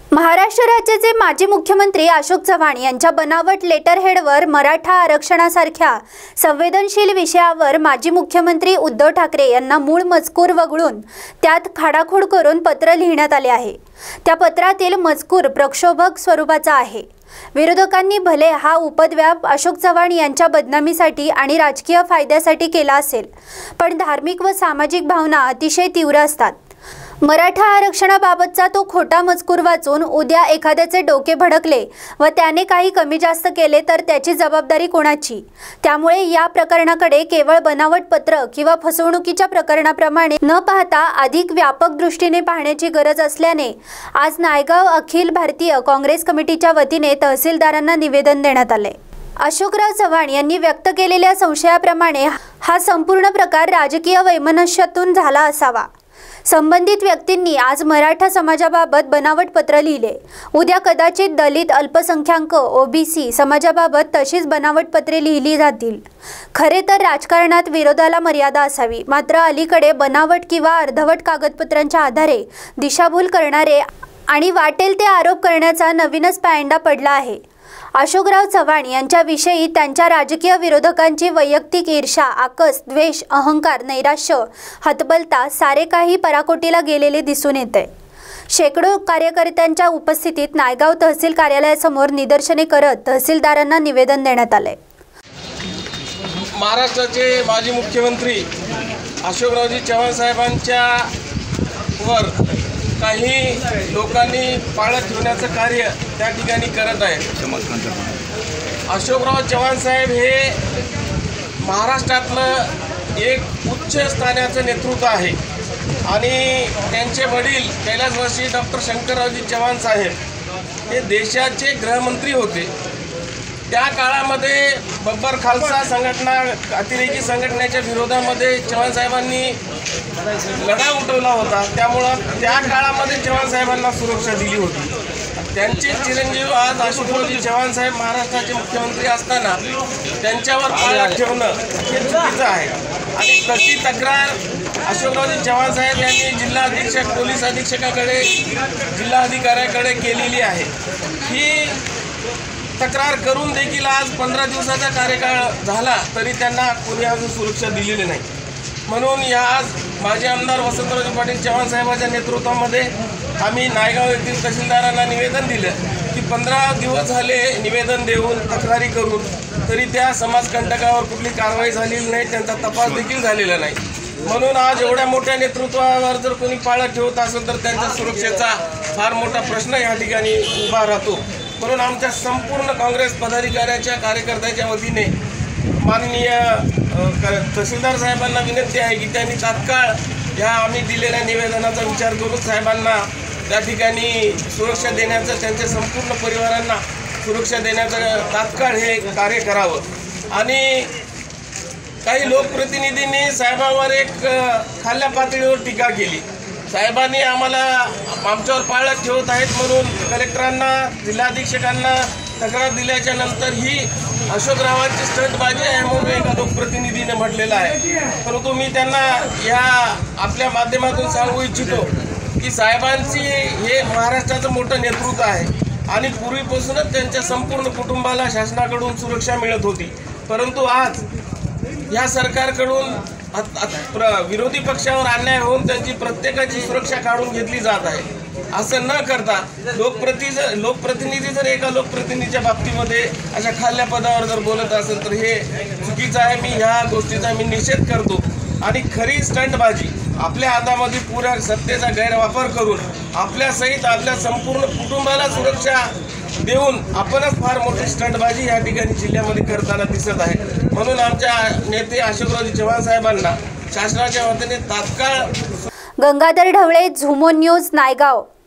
महाराष्ट्र राज्याचे माजी मुख्यमंत्री अशोक चव्हाण यांच्या बनावट लेटरहेडवर मराठा आरक्षणासारख्या संवेदनशील विषयावर माजी मुख्यमंत्री उद्धव ठाकरे यांना मूळ मजकूर वगळून त्यात खाडाखोड करून पत्र लिहिण्यात आले आहे। त्या पत्रातील मजकूर प्रक्षोभक स्वरूपाचा आहे। विरोधकांनी भले हा उपद्व्याप अशोक चव्हाण यांच्या बदनामीसाठी आणि राजकीय फायद्यासाठी केला असेल, पण धार्मिक व सामाजिक भावना अतिशय तीव्र असतात। मराठा आरक्षणाबाबतचा तो खोटा मजकूर वाचून उद्या एखाद्याचे डोके भडकले व त्याने काही कमी जास्त केले तर त्याची जबाबदारी कोणाची? त्यामुळे या प्रकरणाकडे केवळ बनावट पत्र किंवा फसवणुकीच्या प्रकरणाप्रमाणे न पाहता अधिक व्यापक दृष्टीने पाहण्याची गरज असल्याने आज नायगाव अखिल भारतीय काँग्रेस कमिटीच्या वतीने तहसीलदारांना निवेदन देण्यात आले। अशोकराव चव्हाण यांनी व्यक्त केलेल्या संशयाप्रमाणे हा संपूर्ण प्रकार राजकीय वैमनस्यातून झाला असावा। संबंधित व्यक्तींनी आज मराठा समाजाबाबत बनावट पत्र लिहिले, उद्या कदाचित दलित, अल्पसंख्याक, ओबीसी समाजाबाबत तशीच बनावट पत्रे लिहिली जातील। खरे तर राजकारणात विरोधाला मर्यादा असावी, मात्र अलीकडे बनावट किंवा अर्धवट कागदपत्रांच्या आधारे दिशाभूल करणारे आणि वाटेल ते आरोप करण्याचा नवीनच पायंडा पडला आहे। अशोकराव चव्हाण यांच्याविषयी त्यांच्या राजकीय विरोधकांची वैयक्तिक ईर्ष्या, आकस, द्वेष, अहंकार, नैराश्य, हतबलता सारे काही पराकोटीला गेलेले दिसून येते। शेकडो कार्यकर्त्यांच्या उपस्थितीत नायगाव तहसील कार्यालयासमोर निदर्शने करत तहसीलदारांना निवेदन देण्यात आले। महाराष्ट्राचे माजी मुख्यमंत्री अशोकरावजी चव्हाण साहेबांच्या वर काही लोकांनी पाळत ठेवण्याचं कार्य त्या ठिकाणी करत आहे। अशोकराव चव्हाण साहेब हे महाराष्ट्रातलं एक उच्च स्थानाचं नेतृत्व आहे आणि त्यांचे वडील कैलासवासी डॉक्टर शंकररावजी चव्हाण साहेब हे देशाचे गृहमंत्री होते। त्या काळामध्ये बब्बर खालसा संघटना, अतिरेकी संघटनेच्या विरोधामध्ये चव्हाण साहेबांनी लढा उठवला होता। त्यामुळं त्या काळामध्ये चव्हाण साहेबांना सुरक्षा दिली होती। त्यांचे चिरंजीव आज अशोकरावजी चव्हाण साहेब महाराष्ट्राचे मुख्यमंत्री असताना त्यांच्यावर पाळत ठेवणं हे चुकीचं आहे आणि तशी तक्रार अशोकरावजी चव्हाण साहेब यांनी जिल्हा अधीक्षक, पोलीस अधीक्षकाकडे, जिल्हाधिकाऱ्याकडे केलेली आहे। ही तक्रार करून देखील आज 15 दिवसाचा कार्यकाळ झाला तरी त्यांना कोणी अजून सुरक्षा दिलेली नाही। म्हणून या आज माजी आमदार वसंतराव पाटील चव्हाण साहेबांच्या नेतृत्वामध्ये आम्ही नायगाव येथील तहसीलदारांना निवेदन दिलं की 15 दिवस झाले निवेदन देऊन, तक्रारी करून तरी त्या समाजकंटकावर कुठली कारवाई झालेली नाही, त्यांचा तपास देखील झालेला नाही। म्हणून आज एवढ्या मोठ्या नेतृत्वावर जर कोणी पाळत ठेवत असेल तर त्यांच्या सुरक्षेचा फार मोठा प्रश्न या ठिकाणी उभा राहतो। म्हणून आमच्या संपूर्ण काँग्रेस पदाधिकाऱ्याच्या, कार्यकर्त्याच्या वतीने माननीय तहसीलदार साहेबांना विनंती आहे की त्यांनी तात्काळ या आम्ही दिलेल्या निवेदनाचा विचार करून साहेबांना त्या ठिकाणी सुरक्षा देण्याचं, त्यांच्या संपूर्ण परिवारांना सुरक्षा देण्याचं तात्काळ हे कार्य करावं। आणि काही लोकप्रतिनिधींनी साहेबांवर एक खाल्ल्या पातळीवर टीका केली। साहेबांनी आमच्यावर पाळत ठेवत आहेत म्हणून कलेक्टरांना, जिल्हाधीक्षकांना तक्रार दिल्याच्या नंतर ही अशोकरावांची स्टंटबाजी आहे म्हणून एका लोकप्रतिनिधीने म्हटलेलं आहे। परंतु मी त्यांना या आपल्या माध्यमातून सांगू इच्छितो की साहेबांची हे महाराष्ट्राचं मोठं नेतृत्व आहे आणि पूर्वीपासूनच त्यांच्या संपूर्ण कुटुंबाला शासनाकडून सुरक्षा मिळत होती। परंतु आज या सरकारकडून विरोधी पक्षावर अन्याय होऊन त्यांची प्रत्येकाची सुरक्षा काढून घेतली जात आहे। असं न करता लोकप्रतिनिधी जर एका लोकप्रतिनिधीच्या बाबतीमध्ये अशा खाल्ल्या पदावर जर बोलत असेल तर हे चुकीचं आहे। मी ह्या गोष्टीचा निषेध करतो आणि खरी स्टंटबाजी आपल्या हातामध्ये पुऱ्या सत्तेचा गैरवापर करून आपल्यासहित आपल्या संपूर्ण कुटुंबाला सुरक्षा देऊन आपणच फार मोठी स्टंटबाजी या ठिकाणी जिल्ह्यामध्ये करताना दिसत आहे। म्हणून आमच्या नेते अशोकरावजी चव्हाण साहेबांना शासनाच्या वतीने तात्काळ। गंगाधर ढवळे, झुमो न्यूज, नायगाव।